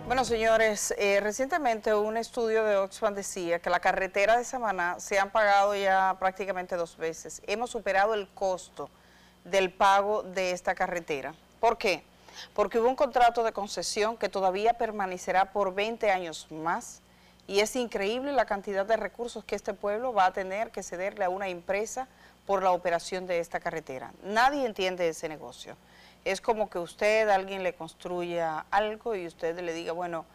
Bueno, señores, recientemente un estudio de Oxfam decía que la carretera de Samaná se han pagado ya prácticamente 2 veces. Hemos superado el costo del pago de esta carretera. ¿Por qué? Porque hubo un contrato de concesión que todavía permanecerá por 20 años más y es increíble la cantidad de recursos que este pueblo va a tener que cederle a una empresa por la operación de esta carretera. Nadie entiende ese negocio. Es como que alguien le construya algo y usted le diga, bueno,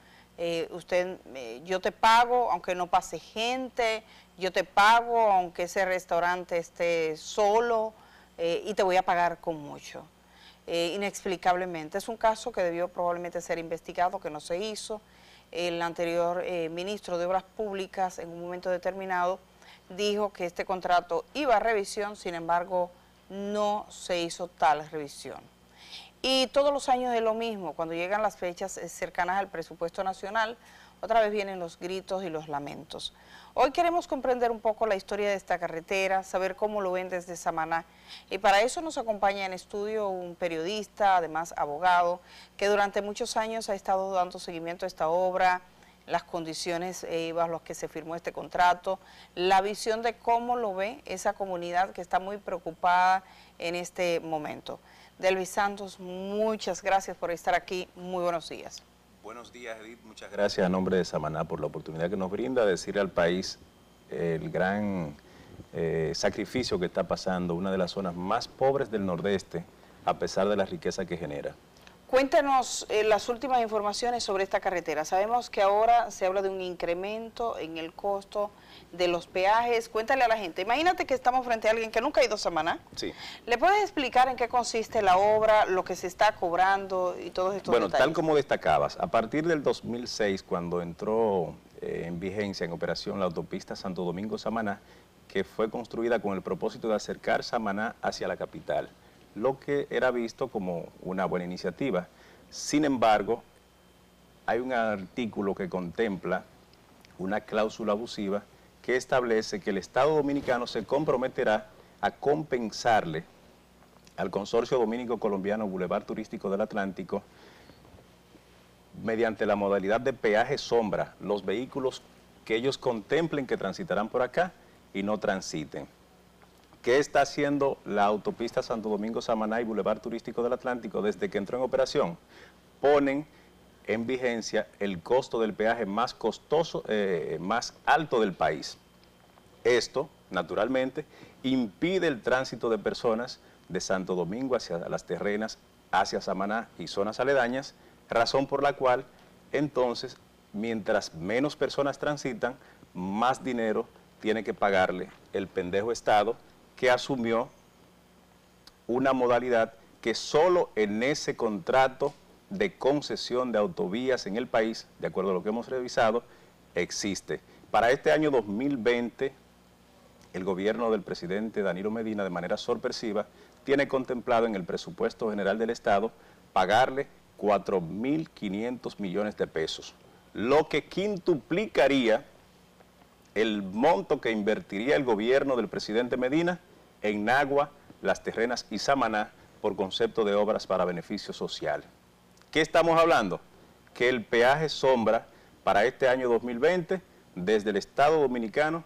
yo te pago aunque no pase gente, yo te pago aunque ese restaurante esté solo y te voy a pagar con mucho. Inexplicablemente. Es un caso que debió probablemente ser investigado, que no se hizo. El anterior ministro de Obras Públicas en un momento determinado dijo que este contrato iba a revisión, sin embargo no se hizo tal revisión. Y todos los años es lo mismo, cuando llegan las fechas cercanas al presupuesto nacional, otra vez vienen los gritos y los lamentos. Hoy queremos comprender un poco la historia de esta carretera, saber cómo lo ven desde Samaná. Y para eso nos acompaña en estudio un periodista, además abogado, que durante muchos años ha estado dando seguimiento a esta obra, las condiciones bajo las que se firmó este contrato, la visión de cómo lo ve esa comunidad que está muy preocupada en este momento. Delvis Santos, muchas gracias por estar aquí. Muy buenos días. Buenos días, Edith. Muchas gracias a nombre de Samaná por la oportunidad que nos brinda de decir al país el gran sacrificio que está pasando una de las zonas más pobres del Nordeste, a pesar de la riqueza que genera. Cuéntanos las últimas informaciones sobre esta carretera. Sabemos que ahora se habla de un incremento en el costo de los peajes. Cuéntale a la gente. Imagínate que estamos frente a alguien que nunca ha ido a Samaná. Sí. ¿Le puedes explicar en qué consiste la obra, lo que se está cobrando y todos estos detalles? Bueno, tal como destacabas, a partir del 2006, cuando entró en vigencia, en operación, la autopista Santo Domingo-Samaná, que fue construida con el propósito de acercar Samaná hacia la capital, lo que era visto como una buena iniciativa. Sin embargo, hay un artículo que contempla una cláusula abusiva que establece que el Estado Dominicano se comprometerá a compensarle al Consorcio Dominico Colombiano Boulevard Turístico del Atlántico mediante la modalidad de peaje sombra los vehículos que ellos contemplen que transitarán por acá y no transiten. ¿Qué está haciendo la autopista Santo Domingo-Samaná y Boulevard Turístico del Atlántico desde que entró en operación? Ponen en vigencia el costo del peaje más costoso, más alto del país. Esto, naturalmente, impide el tránsito de personas de Santo Domingo hacia Las Terrenas, hacia Samaná y zonas aledañas, razón por la cual, entonces, mientras menos personas transitan, más dinero tiene que pagarle el pendejo Estado, que asumió una modalidad que solo en ese contrato de concesión de autovías en el país, de acuerdo a lo que hemos revisado, existe. Para este año 2020, el gobierno del presidente Danilo Medina, de manera sorpresiva, tiene contemplado en el presupuesto general del Estado pagarle 4.500 millones de pesos, lo que quintuplicaría el monto que invertiría el gobierno del presidente Medina en Nagua, Las Terrenas y Samaná por concepto de obras para beneficio social. ¿Qué estamos hablando? Que el peaje sombra para este año 2020 desde el Estado Dominicano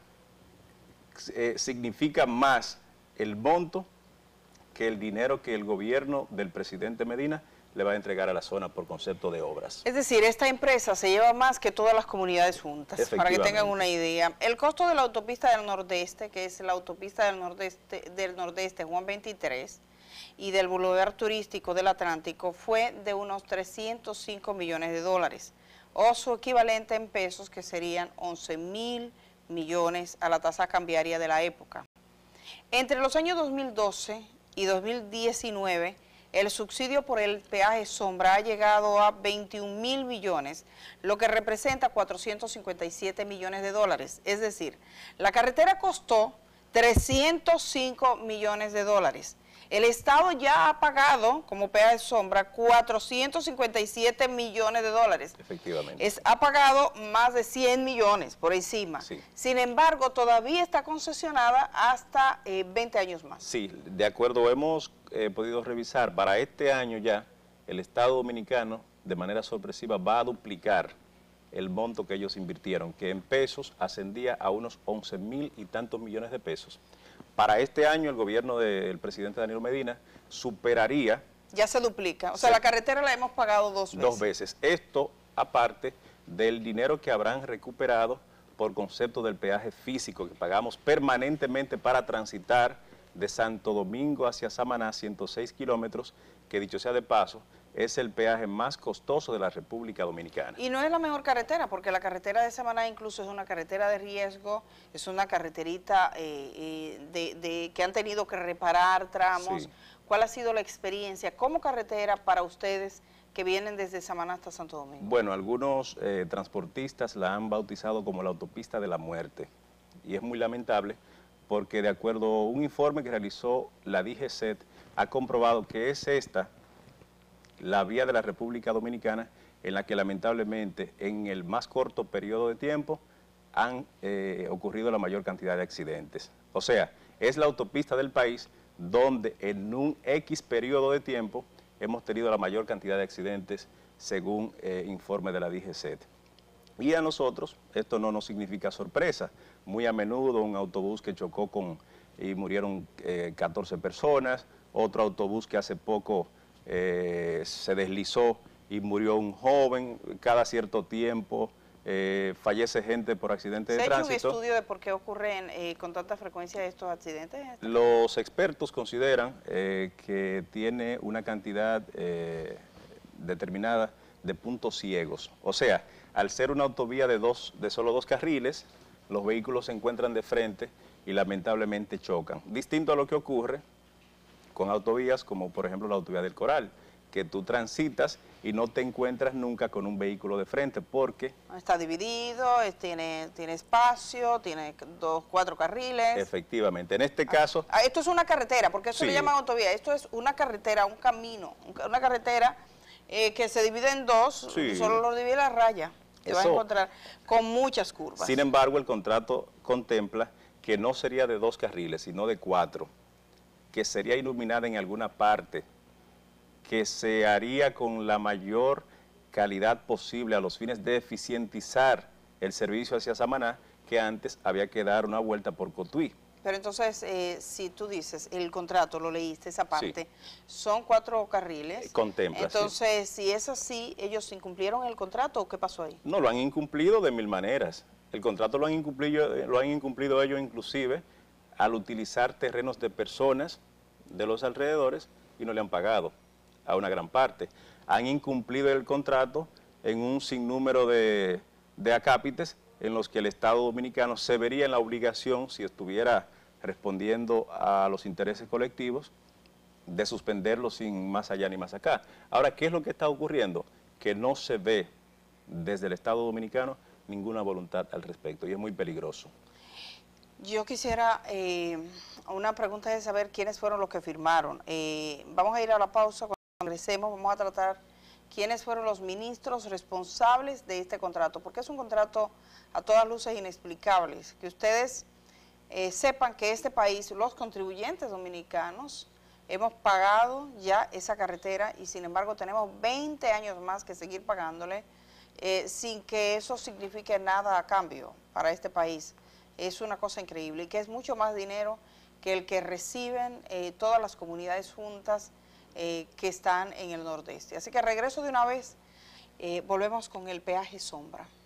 significa más el monto que el dinero que el gobierno del presidente Medina le va a entregar a la zona por concepto de obras. Es decir, esta empresa se lleva más que todas las comunidades juntas, para que tengan una idea. El costo de la autopista del Nordeste, que es la autopista del Nordeste Juan 23, y del Boulevard Turístico del Atlántico, fue de unos 305 millones de dólares, o su equivalente en pesos, que serían 11.000 millones a la tasa cambiaria de la época. Entre los años 2012 y 2019, el subsidio por el peaje sombra ha llegado a 21.000 millones, lo que representa 457 millones de dólares. Es decir, la carretera costó 305 millones de dólares. El Estado ya ha pagado, como peaje sombra, 457 millones de dólares. Efectivamente. Ha pagado más de 100 millones por encima. Sí. Sin embargo, todavía está concesionada hasta 20 años más. Sí, de acuerdo, hemos podido revisar, para este año ya, el Estado Dominicano de manera sorpresiva va a duplicar el monto que ellos invirtieron, que en pesos ascendía a unos 11.000 y tantos millones de pesos. Para este año el gobierno del presidente Danilo Medina superaría... Ya se duplica, o sea, la carretera la hemos pagado dos veces. Dos veces. Esto aparte del dinero que habrán recuperado por concepto del peaje físico que pagamos permanentemente para transitar de Santo Domingo hacia Samaná, 106 kilómetros, que dicho sea de paso, es el peaje más costoso de la República Dominicana. Y no es la mejor carretera, porque la carretera de Samaná incluso es una carretera de riesgo, es una carreterita que han tenido que reparar tramos. Sí. ¿Cuál ha sido la experiencia como carretera para ustedes que vienen desde Samaná hasta Santo Domingo? Bueno, algunos transportistas la han bautizado como la autopista de la muerte, y es muy lamentable porque de acuerdo a un informe que realizó la DGCET, ha comprobado que es esta la vía de la República Dominicana en la que lamentablemente en el más corto periodo de tiempo han ocurrido la mayor cantidad de accidentes. O sea, es la autopista del país donde en un X periodo de tiempo hemos tenido la mayor cantidad de accidentes según informe de la DGCET. Y a nosotros esto no nos significa sorpresa. Muy a menudo un autobús que chocó y murieron 14 personas, otro autobús que hace poco se deslizó y murió un joven, cada cierto tiempo fallece gente por accidentes de tránsito. ¿Se ha hecho un estudio de por qué ocurren con tanta frecuencia estos accidentes? Los expertos consideran que tiene una cantidad determinada de puntos ciegos. O sea, al ser una autovía de solo dos carriles, los vehículos se encuentran de frente y lamentablemente chocan. Distinto a lo que ocurre con autovías como por ejemplo la autovía del Coral, que tú transitas y no te encuentras nunca con un vehículo de frente porque... Está dividido, tiene espacio, tiene 4 carriles. Efectivamente, en este caso... Esto es una carretera, porque eso sí. le llaman autovía, esto es una carretera, un camino, una carretera que se divide en dos, sí. Solo lo divide la raya. Te vas a encontrar con muchas curvas. Sin embargo, el contrato contempla que no sería de 2 carriles, sino de 4, que sería iluminada en alguna parte, que se haría con la mayor calidad posible a los fines de eficientizar el servicio hacia Samaná, que antes había que dar una vuelta por Cotuí. Pero entonces, si tú dices, el contrato, lo leíste, esa parte, sí. Son 4 carriles. Contempla, entonces, sí. Si es así, ¿ellos incumplieron el contrato o qué pasó ahí? No, lo han incumplido de 1000 maneras. El contrato lo han incumplido ellos inclusive al utilizar terrenos de personas de los alrededores y no le han pagado a una gran parte. Han incumplido el contrato en un sinnúmero de acápites en los que el Estado Dominicano se vería en la obligación, si estuviera respondiendo a los intereses colectivos, de suspenderlo sin más allá ni más acá. Ahora, ¿qué es lo que está ocurriendo? Que no se ve desde el Estado Dominicano ninguna voluntad al respecto y es muy peligroso. Yo quisiera, una pregunta de saber quiénes fueron los que firmaron. Vamos a ir a la pausa, cuando regresemos vamos a tratar quiénes fueron los ministros responsables de este contrato, porque es un contrato a todas luces inexplicable. Que ustedes sepan que este país, los contribuyentes dominicanos, hemos pagado ya esa carretera y sin embargo tenemos 20 años más que seguir pagándole sin que eso signifique nada a cambio para este país. Es una cosa increíble y que es mucho más dinero que el que reciben todas las comunidades juntas que están en el nordeste. Así que regreso de una vez, volvemos con el peaje sombra.